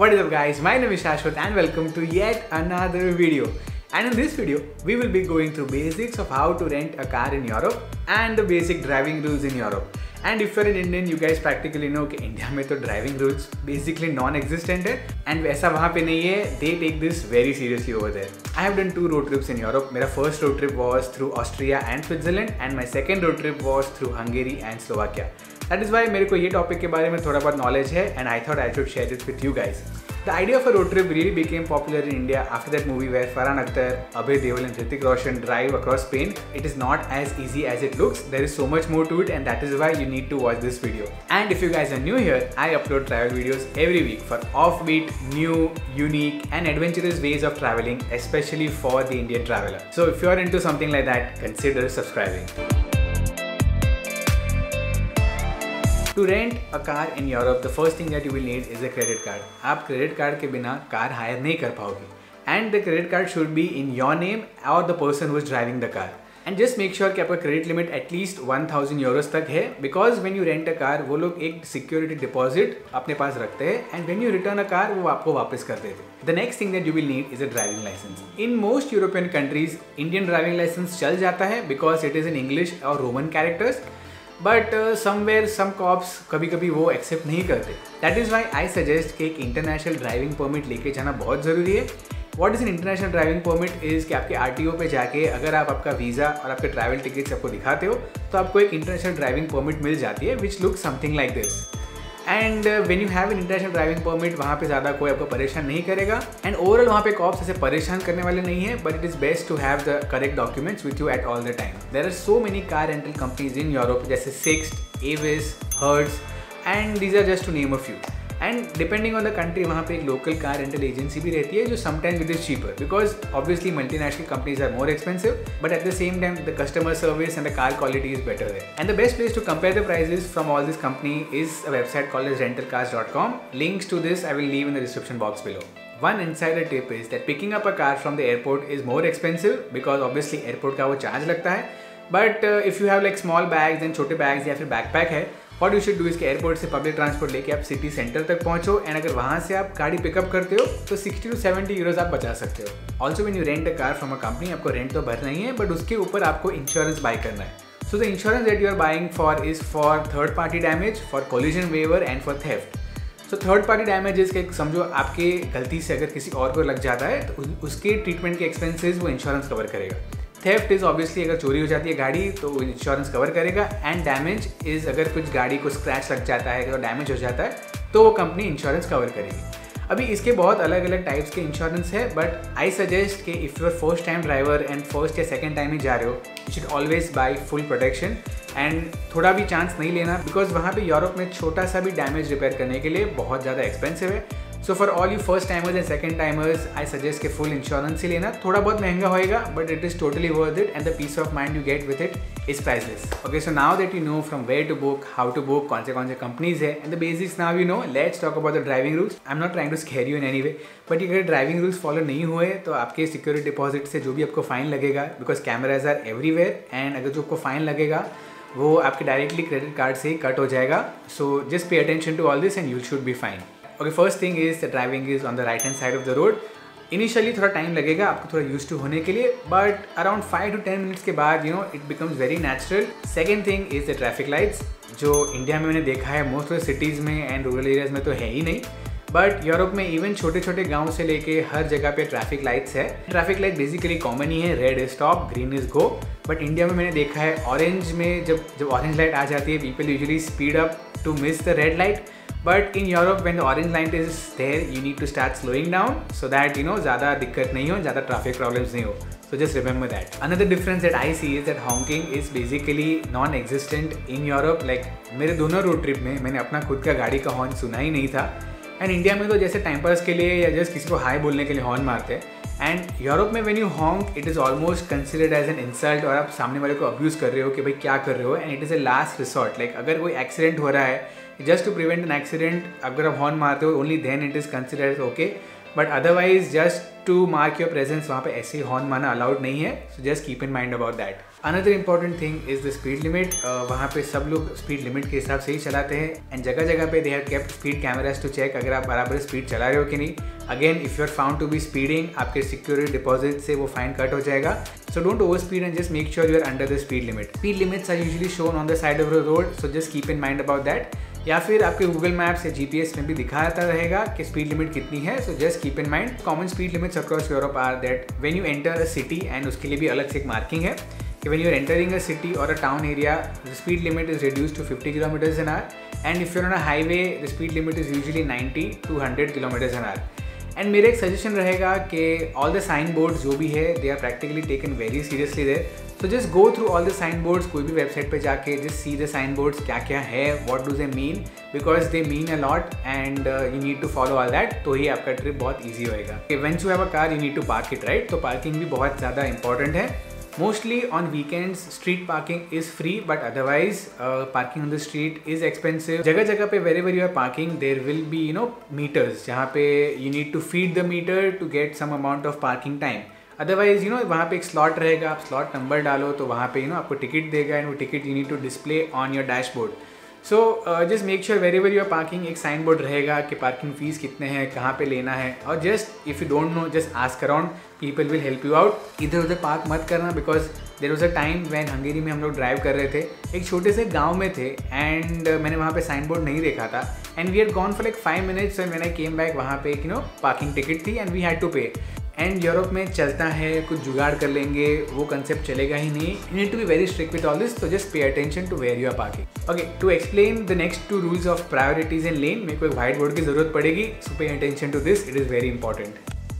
What is up guys, my name is Shashwat and welcome to yet another video. And in this video, we will be going through basics of how to rent a car in Europe and the basic driving rules in Europe. And if you're an Indian, you guys practically know कि India में तो driving rules basically non-existent है and वैसा वहाँ पे नहीं है. They take this very seriously over there. I have done 2 road trips in Europe. मेरा first road trip was through Austria and Switzerland and my second road trip was through Hungary and Slovakia. That is why मेरे को ये topic के बारे में थोड़ा बहुत knowledge है and I thought I should share it with you guys. The idea of a road trip really became popular in India after that movie where Farhan, Akthar, Abhay, Deol and Hrithik Roshan drive across Spain. It is not as easy as it looks. There is so much more to it and that is why you need to watch this video. And if you guys are new here, I upload travel videos every week for offbeat, new, unique and adventurous ways of traveling, especially for the Indian traveler. So if you are into something like that, consider subscribing. To rent a car in Europe, the first thing that you will need is a credit card. आप credit card के बिना car hire नहीं कर पाओगे. And the credit card should be in your name or the person who is driving the car. And just make sure कि आपका credit limit at least 1000 euros तक है, because when you rent a car, वो लोग एक security deposit अपने पास रखते हैं and when you return a car, वो आपको वापस कर देते हैं. The next thing that you will need is a driving license. In most European countries, Indian driving license चल जाता है because it is in English or Roman characters. But somewhere some cops कभी कभी वो एक्सेप्ट नहीं करते. That is why I suggest कि एक इंटरनेशनल ड्राइविंग परमिट लेके जाना बहुत ज़रूरी है. What is an international driving permit is कि आपके आरटीओ पे जाके अगर आप आपका वीज़ा और आपके ट्रैवल टिकट्स आपको दिखाते हो तो आपको एक इंटरनेशनल ड्राइविंग परमिट मिल जाती है which look something like this. And when you have an international driving permit, वहाँ पे ज़्यादा कोई आपको परेशान नहीं करेगा एंड ओवरऑल वहाँ पे कॉप्स ऐसे परेशान करने वाले नहीं है. But it is best to have the correct documents with you at all the time. There are so many car rental companies in Europe जैसे Sixt, Avis, Hertz and these are just to name a few. And depending on the country वहाँ पे एक local car rental agency भी रहती है जो sometimes it is cheaper because obviously multinational companies are more expensive but at the same time the customer service and the car quality is better there. And the best place to compare the prices from all this company is a website called as rentalcars.com. Links to this I will leave in the description box below. One insider tip is that picking up a car from the airport is more expensive because obviously airport का वो charge लगता है. But if you have like small bags and छोटे bags या फिर backpack है, what you should do is कि airport से पब्लिक ट्रांसपोर्ट लेके आप सिटी सेंटर तक पहुँचो एंड अगर वहाँ से आप गाड़ी पिकअप करते हो तो 60 to 70 euros आप बचा सकते हो. Also when you rent a car from a company, आपको रेंट तो भरना ही है बट उसके ऊपर आपको इंश्योरेंस बाय करना है. So the insurance that you are buying for is for third party damage, for collision waiver and for theft. So third party damages के समझो आपके गलती से अगर किसी और को लग जाता है तो उसके ट्रीटमेंट के एक्सपेंसेस वो इंश्योरेंस कवर करेगा. थेफ्ट इज़ ऑब्वियसली अगर चोरी हो जाती है गाड़ी तो इंश्योरेंस कवर करेगा. एंड डैमेज इज़ अगर कुछ गाड़ी को स्क्रैच लग जाता है, अगर डैमेज हो जाता है तो वो कंपनी इंश्योरेंस कवर करेगी. अभी इसके बहुत अलग अलग टाइप्स के इंश्योरेंस है बट आई सजेस्ट कि if you are first time driver and first या सेकेंड टाइम ही जा रहे हो, you should always buy full protection and थोड़ा भी चांस नहीं लेना बिकॉज वहाँ पे यूरोप में छोटा सा भी डैमेज रिपेयर करने के लिए बहुत ज़्यादा एक्सपेंसिव है. So for all you first timers and second timers I suggest कि फुल इंश्योरेंस ही लेना. थोड़ा बहुत महंगा होएगा but it is totally worth it and the peace of mind you get with it is priceless. Okay, so now that you know from where to book, how to book, कौन से companies है and the basics now you know, let's talk about the driving rules. I am not trying to scare you in any way but अगर driving rules follow नहीं हुए तो आपके security deposit से जो भी आपको फाइन लगेगा because cameras are everywhere and अगर जो आपको फाइन लगेगा वो आपके डायरेक्टली क्रेडिट कार्ड से ही कट हो जाएगा. So just pay attention to all this and you should be fine. Okay, first thing is the driving is on the right hand side of the road. Initially थोड़ा time लगेगा आपको थोड़ा use to होने के लिए but around 5 to 10 minutes के बाद you know it becomes very natural. Second thing is the traffic lights जो इंडिया में मैंने देखा है मोस्ट ऑफ सिटीज़ में एंड रूरल एरियाज में तो है ही नहीं बट यूरोप में इवन छोटे छोटे गांव से लेके हर जगह पे ट्रैफिक लाइट्स है. ट्रैफिक लाइट बेसिकली कॉमन ही है, red is stop, green is go. But India में मैंने देखा है ऑरेंज में जब ऑरेंज लाइट आ जाती है people usually speed up to miss the red light. But in Europe when the orange light is there you need to start slowing down so that you know ज़्यादा दिक्कत नहीं हो, ज़्यादा ट्रैफिक प्रॉब्लम्स नहीं हो. So just remember that. Another difference that I see is that honking is basically non-existent in Europe. Like मेरे दोनों road trip में मैंने अपना खुद का गाड़ी का हॉर्न सुना ही नहीं था. एंड इंडिया में तो जैसे टाइम पास के लिए या जस्ट किसी को हाई बोलने के लिए हॉर्न मारते हैं. एंड यूरोप में when you honk it is almost considered as an insult और आप सामने वाले को अब्यूज़ कर रहे हो कि भाई क्या कर रहे हो. And it is a last resort. Like अगर कोई एक्सीडेंट हो रहा है, just to prevent an accident अगर आप हॉर्न मारते हो only then it is considered okay. But otherwise just to mark your presence वहाँ पे ऐसे ही हॉर्न मारना अलाउड नहीं है, so just keep in mind about that. Another important thing is the speed limit. वहाँ पे सब लोग स्पीड लिमिट के हिसाब से ही चलाते हैं एंड जगह जगह पे they have kept speed cameras to check अगर आप बराबर स्पीड चला रहे हो कि नहीं। Again if you are found to be speeding, आपके सिक्योरिटी डिपॉजिट से वो फाइन कट हो जाएगा। So don't over speed and just make sure you are under the speed limit. Speed limits are usually shown on the side of the road, so just keep in mind about that. या फिर आपके Google maps या GPS में भी दिखाता रहेगा कि speed limit कितनी है, so just keep in mind. Common speed limits across Europe are that when you enter a city, and उसके लिए भी अलग से एक मार्किंग है कि when you are entering a city और a town area the speed limit is reduced to 50 kilometres an hour and if you are on a highway the speed limit is usually 90 to 100 kilometres an hour. And मेरा एक suggestion रहेगा कि all the sign boards जो भी है they are practically taken very seriously there, so just go through all the sign boards. कोई भी website पे जाके just see the sign boards क्या क्या है, what do they mean, because they mean a lot and you need to follow all that, तो ही आपका ट्रिप बहुत ईजी होएगा। Once you have a car you need to park it right, तो parking भी बहुत ज़्यादा इंपॉर्टेंट है। Mostly on weekends street parking is free, but otherwise parking on the street is expensive. जगह जगह पे wherever you are parking there will be meters जहाँ पे you need to feed the meter to get some amount of parking time. Otherwise वहाँ पे एक slot रहेगा, आप slot number डालो तो वहाँ पे आपको टिकट देगा एंड वो ticket you need to display on your dashboard. So just make sure very very you are parking एक साइन बोर्ड रहेगा कि पार्किंग फीस कितने हैं, कहाँ पे लेना है, और just if you don't know just ask around, people will help you out. इधर उधर पार्क मत करना, because there was a time when Hungary में हम लोग ड्राइव कर रहे थे, एक छोटे से गाँव में थे एंड मैंने वहाँ पे साइन बोर्ड नहीं देखा था and we had gone for like 5 minutes and when I came back वहाँ पे एक पार्किंग टिकट थी and we had to pay. And Europe में चलता है कुछ जुगाड़ कर लेंगे, वो कंसेप्ट चलेगा ही नहीं। You need to be very strict with all this, तो just pay attention to where you are parking. Okay, to explain the next 2 rules of priorities in lane मेरे को एक व्हाइट बोर्ड की जरूरत पड़ेगी, so pay attention to this, it is very important.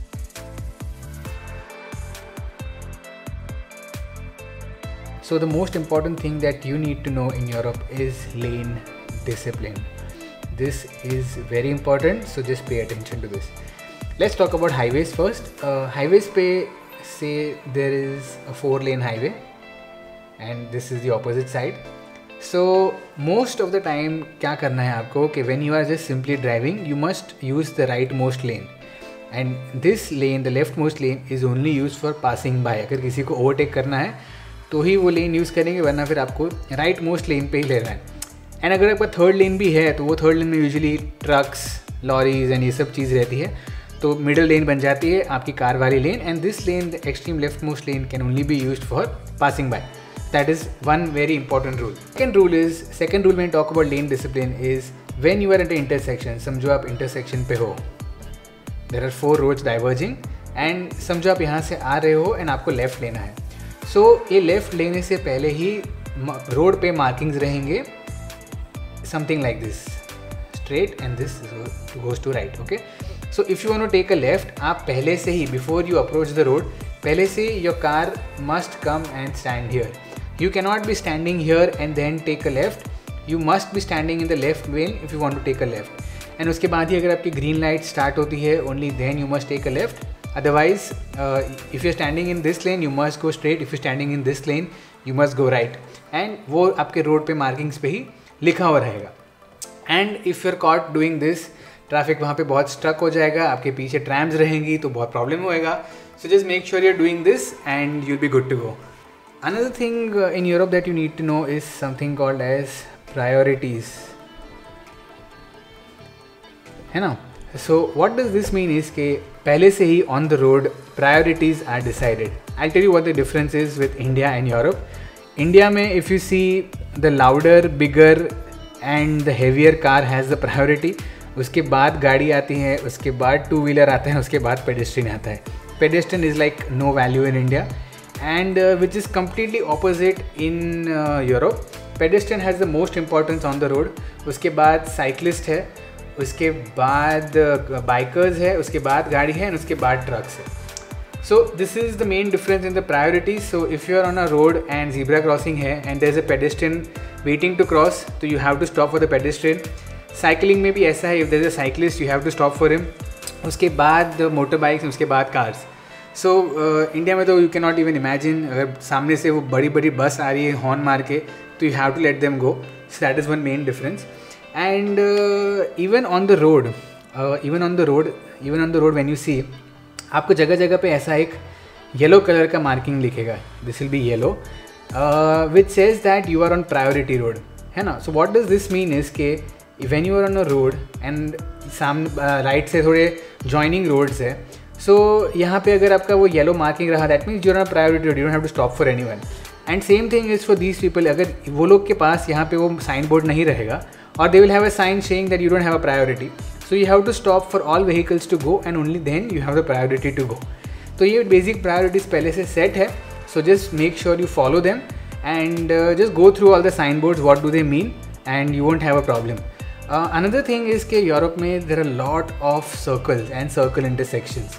So the most important thing that you need to know in Europe is lane discipline. This is very important, so just pay attention to this. Let's talk about highways first. Highways पे say there is a 4-lane highway and this is the opposite side. So most of the time क्या करना है आपको कि when you are just simply driving you must use the rightmost lane and this lane, the leftmost lane is only used for passing by. अगर किसी को overtake करना है तो ही वो लेन यूज़ करेंगे, वरना फिर आपको राइट मोस्ट लेन पे ही लेना है। एंड अगर आपका थर्ड लेन भी है तो वो थर्ड लेन में यूजुअली ट्रक्स, लॉरीज एंड ये सब चीज़ रहती है, तो मिडिल लेन बन जाती है आपकी कार वाली lane and this lane the extreme left most lane can only be used for passing by. That is one very important rule. Second rule when talk about lane discipline is when you are at intersection. समझो आप intersection पे हो, there are 4 roads diverging and समझो आप यहाँ से आ रहे हो एंड आपको लेफ़्ट लेना है। सो ये लेफ़्ट लेने से पहले ही रोड पे मार्किंग्स रहेंगे something like this straight and this goes to right. Okay, so if you want to take a left, आप पहले से ही before you approach the road पहले से your car must come and stand here. You can not be standing here and then take a left, you must be standing in the left lane if you want to take a left. And उसके बाद ही अगर आपकी green light start होती है only then you must take a left. Otherwise, if you're standing in this lane, you must go straight. If you're standing in this lane, you must go right. And वो आपके road पे markings पे ही लिखा हुआ रहेगा। And if you're caught doing this, traffic वहाँ पे बहुत स्ट्रक हो जाएगा, आपके पीछे ट्रैम्स रहेंगी तो बहुत प्रॉब्लम होएगा। So just make sure you're doing this and you'll be good to go. Another thing in Europe that you need to know is something called as priorities. है ना? So what does this mean is कि पहले से ही on the road priorities are decided. I'll tell you what the difference is with India and Europe. India में if you see the louder, bigger and the heavier car has the priority. उसके बाद गाड़ी आती है, उसके बाद 2-wheeler आता है, उसके बाद pedestrian आता है. Pedestrian is like no value in India and which is completely opposite in Europe. Pedestrian has the most importance on the road. उसके बाद cyclist है, उसके बाद बाइकर्स है, उसके बाद गाड़ी है और उसके बाद ट्रक्स है। So this is the main difference in the priorities. So if you are on a road and zebra crossing है and there is a pedestrian waiting to cross, तो you have to stop for the pedestrian. Cycling में भी ऐसा है, if there is a cyclist you have to stop for him. उसके बाद motor bikes, उसके बाद कार्स। सो इंडिया में तो you can not even imagine, अगर सामने से वो बड़ी बड़ी बस आ रही है हॉर्न मार के तो you have to let them go. So that is one main difference. And even on the road, even on the road when you see, आपको जगह जगह पे ऐसा एक येलो कलर का मार्किंग लिखेगा, this will be yellow, which says that you are on priority road, है ना. So what does this mean is के when you are on a road and right से थोड़े जॉइनिंग रोड्स है, सो यहाँ पे अगर आपका वो येलो मार्किंग रहा, that means you are on priority road, you don't have to stop for anyone. And same thing is for these people, अगर वो लोग के पास यहाँ पे वो साइन बोर्ड नहीं रहेगा, और they will have a sign saying that you don't have a priority, so you have to stop for all vehicles to go and only then you have the priority to go. तो ये basic priorities पहले से set है. So just make sure you follow them and just go through all the sign boards, what do they mean, and you won't have a problem. Another thing is के Europe में there are lot of circles and circle intersections,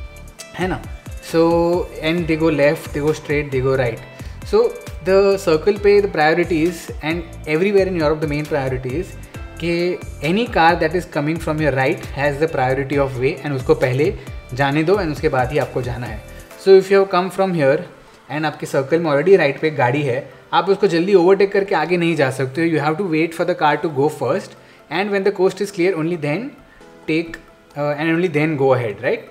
है ना. So and they go left, they go straight, they go right. So the circle पे the priorities and everywhere in Europe the main priorities कि any car that is coming from your right has the priority of way, and उसको पहले जाने दो and उसके बाद ही आपको जाना है. So if you have come from here and आपके सर्कल में ऑलरेडी राइट पे एक गाड़ी है, आप उसको जल्दी ओवरटेक करके आगे नहीं जा सकते हो. You have to wait for the car to go first, and when the coast is clear only then take and only then go ahead, right.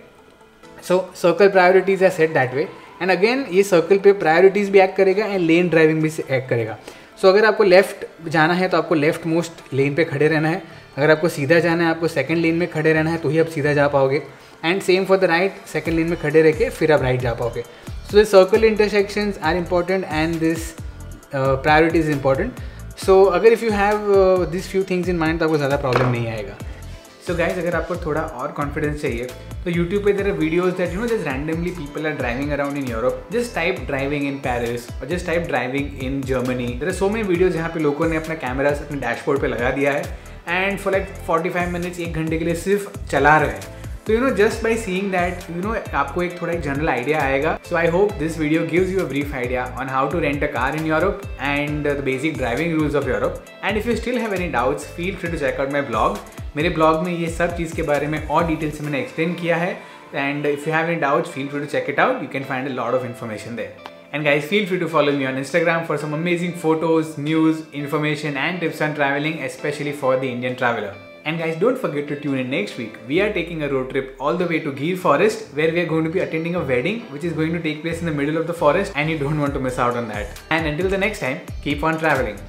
So circle priorities are set that way. And again ये circle पे priorities भी act करेगा and lane driving भी act करेगा. So अगर आपको left जाना है तो आपको लेफ्ट मोस्ट लेन पे खड़े रहना है. अगर आपको सीधा जाना है, आपको सेकंड लेन में खड़े रहना है, तो ही आप सीधा जा पाओगे. And same for the right, second lane में खड़े रह के फिर आप राइट जा पाओगे. So the circle intersections are important and this priority is important. So अगर if you have this few things in mind तो आपको ज़्यादा प्रॉब्लम नहीं आएगा. सो गाइज, अगर आपको थोड़ा और कॉन्फिडेंस चाहिए तो यूट्यूब पे there are videos that you know just randomly people are driving around in Europe. Just type driving in Paris और just type driving in Germany. There are so many videos जहाँ पे लोगों ने अपना camera अपने dashboard पे लगा दिया है एंड फॉर लाइक 45 मिनट्स, 1 घंटे के लिए सिर्फ चला रहे हैं. तो you know just by seeing that you know आपको एक थोड़ा एक जनरल आइडिया आएगा. So I hope this video gives you a brief idea on how to rent a car in Europe and the basic driving rules of Europe. And if you still have any doubts, feel free to check out my blog. मेरे blog में ये सब चीज़ के बारे में और detail से मैंने एक्सप्लेन किया है. And if you have any doubts, feel free to check it out. You can find a lot of information there. And guys, feel free to follow me on Instagram for some amazing photos, news, information and tips on traveling, especially for the Indian traveler. And guys, don't forget to tune in next week. We are taking a road trip all the way to Gir Forest, where we are going to be attending a wedding which is going to take place in the middle of the forest, and you don't want to miss out on that. And until the next time, keep on traveling.